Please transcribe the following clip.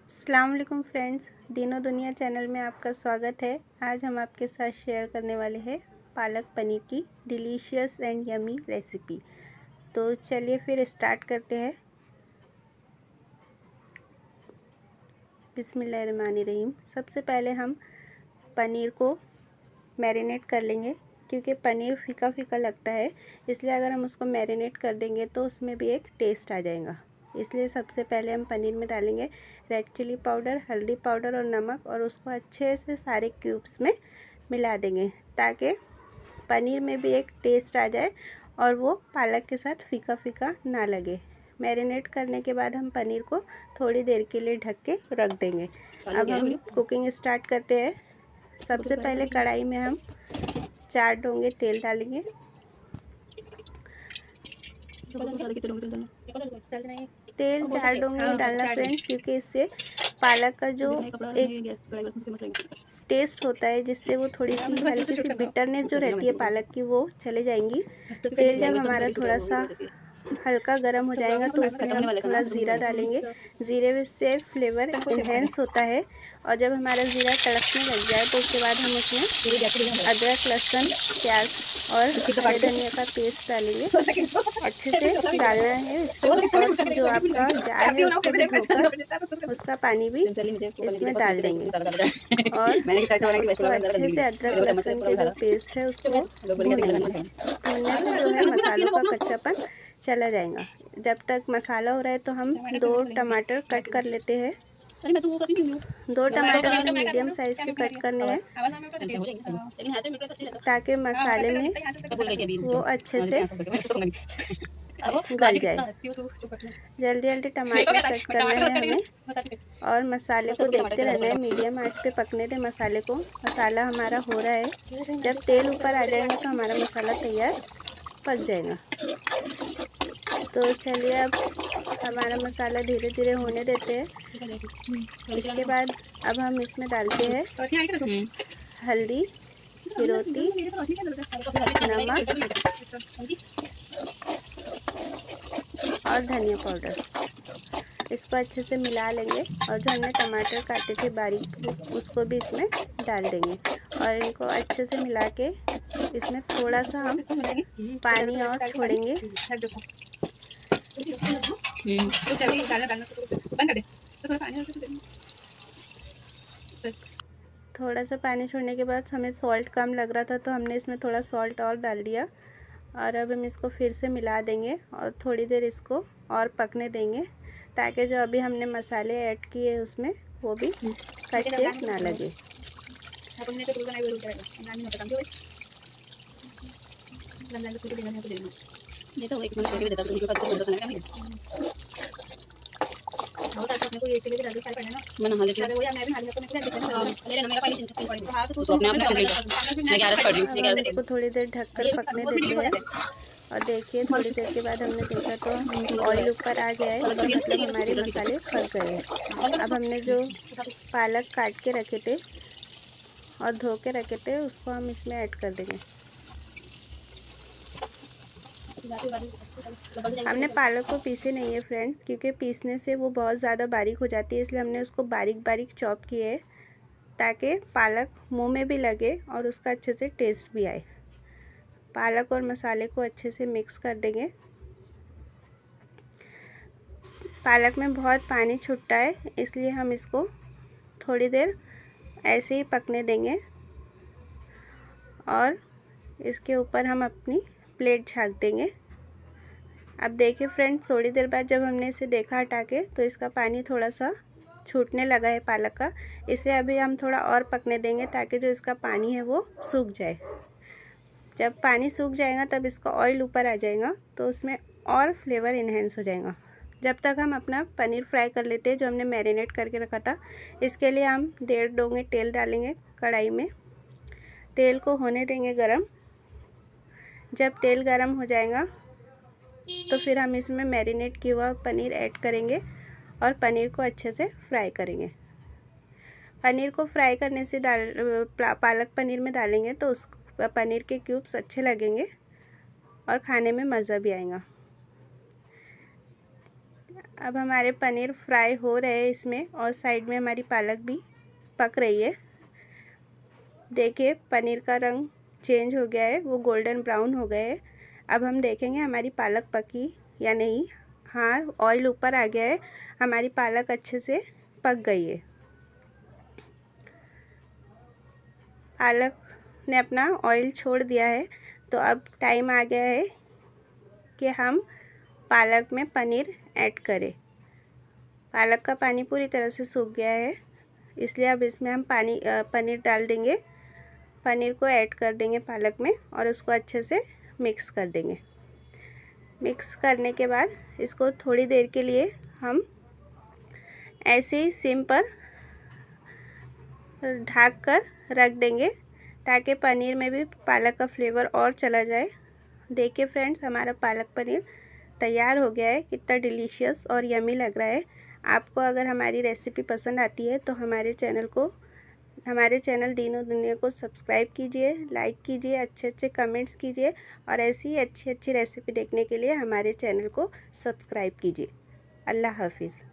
अस्सलाम वालेकुम फ्रेंड्स, दीनों दुनिया चैनल में आपका स्वागत है। आज हम आपके साथ शेयर करने वाले हैं पालक पनीर की डिलीशियस एंड यमी रेसिपी। तो चलिए फिर स्टार्ट करते हैं। बिस्मिल्लाहिर्रहमानिर्रहीम। सबसे पहले हम पनीर को मैरिनेट कर लेंगे, क्योंकि पनीर फीका फीका लगता है, इसलिए अगर हम उसको मैरिनेट कर देंगे तो उसमें भी एक टेस्ट आ जाएगा। इसलिए सबसे पहले हम पनीर में डालेंगे रेड चिली पाउडर, हल्दी पाउडर और नमक, और उसको अच्छे से सारे क्यूब्स में मिला देंगे ताकि पनीर में भी एक टेस्ट आ जाए और वो पालक के साथ फीका फीका ना लगे। मैरिनेट करने के बाद हम पनीर को थोड़ी देर के लिए ढक के रख देंगे। अब हम कुकिंग स्टार्ट करते हैं। सबसे पहले कढ़ाई में हम 4 डोंगे तेल डालेंगे। तेल 4 डोंगे ही डालना फ्रेंड्स, क्योंकि इससे पालक का जो एक टेस्ट होता है, जिससे वो थोड़ी सी हल्की सी बिटरनेस जो रहती है पालक की, वो चले जाएंगी। तेल जब हमारा थोड़ा सा हल्का गर्म हो जाएगा तो उसमें हम थोड़ा ज़ीरा डालेंगे। ज़ीरे से फ्लेवर इन्हेंस होता है, और जब हमारा ज़ीरा तड़कने लग जाए तो उसके बाद हम उसमें अदरक, लहसुन, प्याज और हरे धनिया का पेस्ट डालेंगे। अच्छे से डालना है इसको, और जो आपका जार है उसको भी धोकर उसका पानी भी इसमें डाल देंगे, और उसको अच्छे से अदरक लहसुन के जो पेस्ट है उसको भूनेंगे। भूनने से जो है मसालों का कच्चापन चला जाएगा। जब तक मसाला हो रहा है तो हम 2 टमाटर कट कर लेते हैं। 2 टमाटर हमें मीडियम साइज़ के कट करने हैं, ताकि मसाले में वो अच्छे से गल जाए। जल्दी जल्दी टमाटर कट करना है हमें, और मसाले को देखते रहना है। मीडियम आंच पे पकने दें मसाले को। मसाला हमारा हो रहा है, जब तेल ऊपर आ जाएगा तो हमारा मसाला तैयार पक जाएगा। तो चलिए अब हमारा मसाला धीरे धीरे होने देते हैं। इसके बाद अब हम इसमें डालते हैं हल्दी, फिरोती, नमक और धनिया पाउडर। इसको अच्छे से मिला लेंगे, और जो हमने टमाटर काटे थे बारीक उसको भी इसमें डाल देंगे, और इनको अच्छे से मिला के इसमें थोड़ा सा हम पानी और छोड़ेंगे। थोड़ा सा पानी छोड़ने के बाद हमें सॉल्ट कम लग रहा था, तो हमने इसमें थोड़ा सॉल्ट और डाल दिया, और अब हम इसको फिर से मिला देंगे और थोड़ी देर इसको और पकने देंगे, ताकि जो अभी हमने मसाले ऐड किए उसमें वो भी कच्चे ना लगे। इसको थोड़ी देर ढककर पकने देते हैं, और देखिए थोड़ी देर के बाद हमने देखा तो ऑयल ऊपर आ गया है, इसका मतलब हमारे मसाले पक गए हैं। अब हमने जो पालक काट के रखे थे और धो के रखे थे उसको हम इसमें ऐड कर देंगे। हमने पालक को पीसे नहीं है फ्रेंड्स, क्योंकि पीसने से वो बहुत ज़्यादा बारीक हो जाती है, इसलिए हमने उसको बारीक बारीक चॉप किए है, ताकि पालक मुंह में भी लगे और उसका अच्छे से टेस्ट भी आए। पालक और मसाले को अच्छे से मिक्स कर देंगे। पालक में बहुत पानी छूटता है, इसलिए हम इसको थोड़ी देर ऐसे ही पकने देंगे, और इसके ऊपर हम अपनी प्लेट ढक देंगे। अब देखिए फ्रेंड्स, थोड़ी देर बाद जब हमने इसे देखा हटा के, तो इसका पानी थोड़ा सा छूटने लगा है पालक का। इसे अभी हम थोड़ा और पकने देंगे, ताकि जो इसका पानी है वो सूख जाए। जब पानी सूख जाएगा तब इसका ऑयल ऊपर आ जाएगा, तो उसमें और फ्लेवर इन्हेंस हो जाएगा। जब तक हम अपना पनीर फ्राई कर लेते हैं जो हमने मैरिनेट करके रखा था। इसके लिए हम 1.5 डोंगे तेल डालेंगे कढ़ाई में। तेल को होने देंगे गरम। जब तेल गरम हो जाएगा तो फिर हम इसमें मैरिनेट किया हुआ पनीर ऐड करेंगे, और पनीर को अच्छे से फ्राई करेंगे। पनीर को फ्राई करने से पालक पनीर में डालेंगे तो उस पनीर के क्यूब्स अच्छे लगेंगे और खाने में मज़ा भी आएगा। अब हमारे पनीर फ्राई हो रहे हैं इसमें, और साइड में हमारी पालक भी पक रही है। देखिए पनीर का रंग चेंज हो गया है, वो गोल्डन ब्राउन हो गए है। अब हम देखेंगे हमारी पालक पकी या नहीं। हाँ, ऑयल ऊपर आ गया है, हमारी पालक अच्छे से पक गई है। पालक ने अपना ऑयल छोड़ दिया है, तो अब टाइम आ गया है कि हम पालक में पनीर ऐड करें। पालक का पानी पूरी तरह से सूख गया है, इसलिए अब इसमें हम पनीर डाल देंगे। पनीर को ऐड कर देंगे पालक में और उसको अच्छे से मिक्स कर देंगे। मिक्स करने के बाद इसको थोड़ी देर के लिए हम ऐसे ही सिम पर ढक कर रख देंगे, ताकि पनीर में भी पालक का फ्लेवर और चला जाए। देखिए फ्रेंड्स, हमारा पालक पनीर तैयार हो गया है। कितना डिलीशियस और यमी लग रहा है। आपको अगर हमारी रेसिपी पसंद आती है तो हमारे चैनल दीनों दुनिया को सब्सक्राइब कीजिए, लाइक कीजिए, अच्छे कमेंट्स कीजिए, और ऐसी ही अच्छी रेसिपी देखने के लिए हमारे चैनल को सब्सक्राइब कीजिए। अल्लाह हाफिज़।